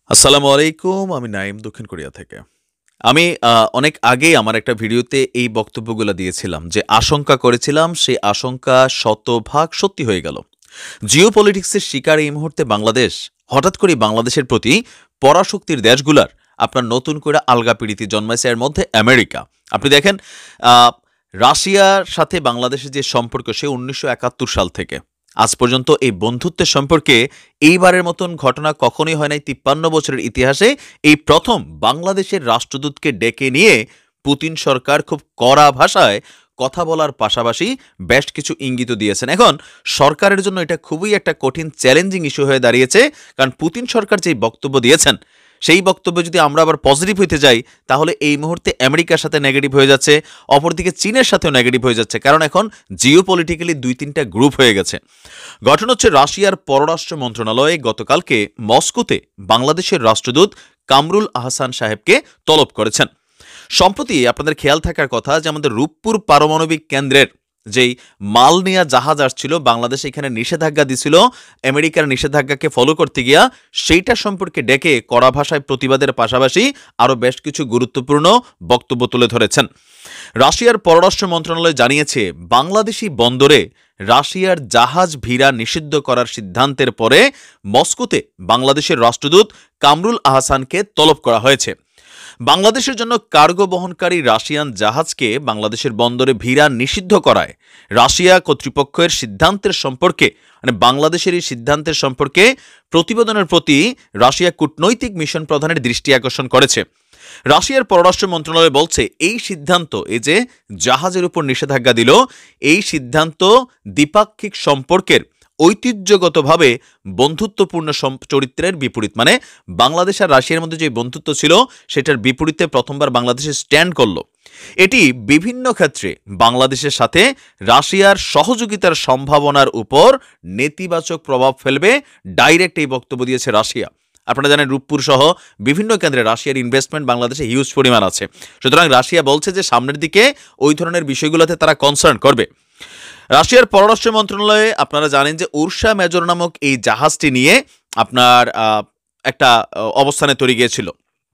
আসসালামু আলাইকুম। আমি নাইম দক্ষিণ কোরিয়া থেকে। আমি অনেক আগেই আমার একটা ভিডিওতে এই বক্তব্যগুলো দিয়েছিলাম যে আশঙ্কা করেছিলাম সেই আশঙ্কা শতভাগ সত্যি হয়ে গেল। জিওপলিটিক্সের শিকার এই মুহূর্তে বাংলাদেশ। হঠাৎ করেই বাংলাদেশের প্রতি পরাশক্তির দেশগুলার আপনার নতুন করে আলগা-পিড়িতি জন্মাইছে, এর মধ্যে আমেরিকা। আপনি দেখেন আ রাশিয়ার সাথে বাংলাদেশের যে সম্পর্ক সে ১৯৭১ সাল থেকে আজ পর্যন্ত এই বন্ধুত্বের সম্পর্কে এইবারের মতন ঘটনা কখনোই হয় নাই ৫৩ বছরের ইতিহাসে। এই প্রথম বাংলাদেশের রাষ্ট্রদূতকে ডেকে নিয়ে পুতিন সরকার খুব কড়া ভাষায় কথা বলার পাশাপাশি বেশ কিছু ইঙ্গিতও দিয়েছেন। এখন সরকারের জন্য এটা খুবই একটা কঠিন চ্যালেঞ্জিং ইস্যু হয়ে দাঁড়িয়েছে, কারণ পুতিন সরকার যেই বক্তব্য দিয়েছেন সেই বক্তব্যে যদি আমরা আবার পজিটিভ হইতে যাই তাহলে এই মুহূর্তে আমেরিকার সাথে নেগেটিভ হয়ে যাচ্ছে, অপরদিকে চীনের সাথেও নেগেটিভ হয়ে যাচ্ছে, কারণ এখন জিওপলিটিক্যালি ২-৩টা গ্রুপ হয়ে গেছে। ঘটনা হচ্ছে রাশিয়ার পররাষ্ট্র মন্ত্রণালয়ে গতকালকে মস্কোতে বাংলাদেশের রাষ্ট্রদূত কামরুল আহসান সাহেবকে তলব করেছেন। সম্প্রতি আপনাদের খেয়াল থাকার কথা যে আমাদের রূপপুর পারমাণবিক কেন্দ্রের যেই মাল নেয়া জাহাজ আসছিল বাংলাদেশ এখানে নিষেধাজ্ঞা দিছিল, আমেরিকার নিষেধাজ্ঞাকে ফলো করতে গিয়া সেইটা সম্পর্কে ডেকে কড়া ভাষায় প্রতিবাদের পাশাপাশি আরও বেশ কিছু গুরুত্বপূর্ণ বক্তব্য তুলে ধরেছেন। রাশিয়ার পররাষ্ট্র মন্ত্রণালয় জানিয়েছে বাংলাদেশি বন্দরে রাশিয়ার জাহাজ ভিড়া নিষিদ্ধ করার সিদ্ধান্তের পরে মস্কোতে বাংলাদেশের রাষ্ট্রদূত কামরুল আহসানকে তলব করা হয়েছে। বাংলাদেশের জন্য কার্গো বহনকারী রাশিয়ান জাহাজকে বাংলাদেশের বন্দরে ভিড়া নিষিদ্ধ করায় রাশিয়া কর্তৃপক্ষের সিদ্ধান্তের সম্পর্কে বাংলাদেশের এই সিদ্ধান্তের সম্পর্কে প্রতিবেদনের প্রতি রাশিয়া কূটনৈতিক মিশন প্রধানের দৃষ্টি আকর্ষণ করেছে। রাশিয়ার পররাষ্ট্র মন্ত্রণালয় বলছে এই সিদ্ধান্ত, এই যে জাহাজের উপর নিষেধাজ্ঞা দিল, এই সিদ্ধান্ত দ্বিপাক্ষিক সম্পর্কের ঐতিহ্যগতভাবে বন্ধুত্বপূর্ণ চরিত্রের বিপরীত, মানে বাংলাদেশ আর রাশিয়ার মধ্যে যে বন্ধুত্ব ছিল সেটার বিপরীতে প্রথমবার বাংলাদেশে স্ট্যান্ড করলো। এটি বিভিন্ন ক্ষেত্রে বাংলাদেশের সাথে রাশিয়ার সহযোগিতার সম্ভাবনার উপর নেতিবাচক প্রভাব ফেলবে, ডাইরেক্ট এই বক্তব্য দিয়েছে রাশিয়া। আপনারা জানেন রূপপুর সহ বিভিন্ন কেন্দ্রে রাশিয়ার ইনভেস্টমেন্ট বাংলাদেশে হিউজ পরিমাণ আছে, সুতরাং রাশিয়া বলছে যে সামনের দিকে ওই ধরনের বিষয়গুলোতে তারা কনসার্ন করবে। রাশিয়ার পররাষ্ট্র মন্ত্রণালয়ে আপনারা জানেন যে উর্সা মেজর নামক এই জাহাজটি নিয়ে আপনার একটা অবস্থানে তৈরি গিয়েছিল।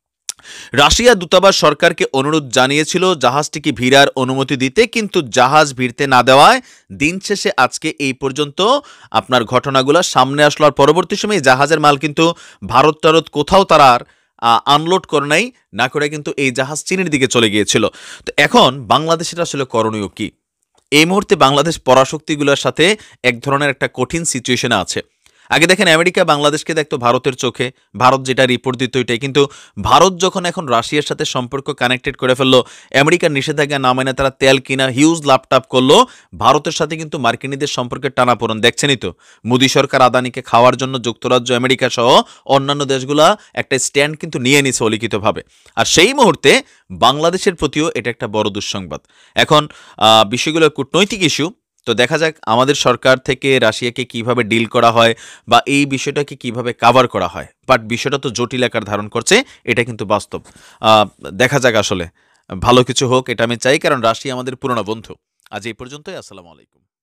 রাশিয়া দূতাবাস সরকারকে অনুরোধ জানিয়েছিল জাহাজটিকে ভিড়ার অনুমতি দিতে, কিন্তু জাহাজ ভিড়তে না দেওয়ায় দিন শেষে আজকে এই পর্যন্ত আপনার ঘটনাগুলো সামনে আসলো। আর পরবর্তী সময়ে জাহাজের মাল কিন্তু ভারত টারত কোথাও তারা আর আনলোড করে নাই, না করে কিন্তু এই জাহাজ চীনের দিকে চলে গিয়েছিল। তো এখন বাংলাদেশের আসলে করণীয় কি? এই মুহূর্তে বাংলাদেশ পরাশক্তিগুলোর সাথে এক ধরনের একটা কঠিন সিচুয়েশনে আছে। আগে দেখেন আমেরিকা বাংলাদেশকে দেখতো ভারতের চোখে, ভারত যেটা রিপোর্ট দিত এটাই, কিন্তু ভারত যখন এখন রাশিয়ার সাথে সম্পর্ক কানেক্টেড করে ফেললো, আমেরিকার নিষেধাজ্ঞা না মেনে তারা তেল কিনা হিউজ ল্যাপটপ করলো, ভারতের সাথে কিন্তু মার্কিনীদের সম্পর্কের টানাপোড়েন দেখছেনই তো। মোদী সরকার আদানিকে খাওয়ার জন্য যুক্তরাজ্য, আমেরিকা সহ অন্যান্য দেশগুলা একটা স্ট্যান্ড কিন্তু নিয়ে নিছে অলিখিতভাবে। আর সেই মুহূর্তে বাংলাদেশের প্রতিও এটা একটা বড় দুঃসংবাদ। এখন বিষয়গুলো কূটনৈতিক ইস্যু, তো দেখা যাক আমাদের সরকার থেকে রাশিয়াকে কিভাবে ডিল করা হয় বা এই বিষয়টাকে কিভাবে কাভার করা হয়। বাট বিষয়টা তো জটিল আকার ধারণ করছে, এটা কিন্তু বাস্তব। দেখা যাক, আসলে ভালো কিছু হোক এটা আমি চাই, কারণ রাশিয়া আমাদের পুরনো বন্ধু। আজ এই পর্যন্তই। আসসালামু আলাইকুম।